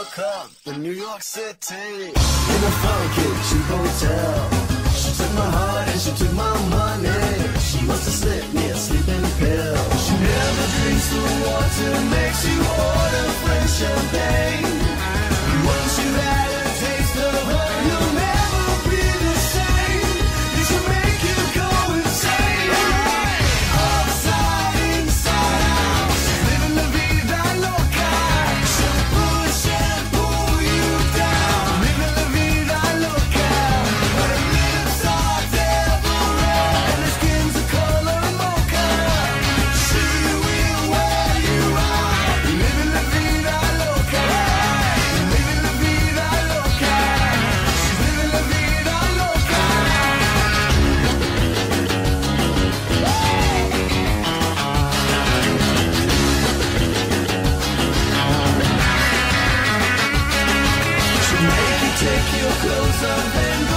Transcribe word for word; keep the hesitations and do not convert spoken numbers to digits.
woke up in New York City in a funky cheap hotel. She took my heart and she took my money. She must have slipped me a sleeping pill. She never drinks the water, makes you order French champagne. Once you've had a taste of her, you'll never be the same. You should make you go insane. Upside, inside out, she's living la vida loca. She'll push and pull you down, living la vida loca. But her lips are devil red and her skin's the color mocha. She will wear you out, living la vida loca. Living la vida loca. She's living la vida loca. She'll make you take your clothes off and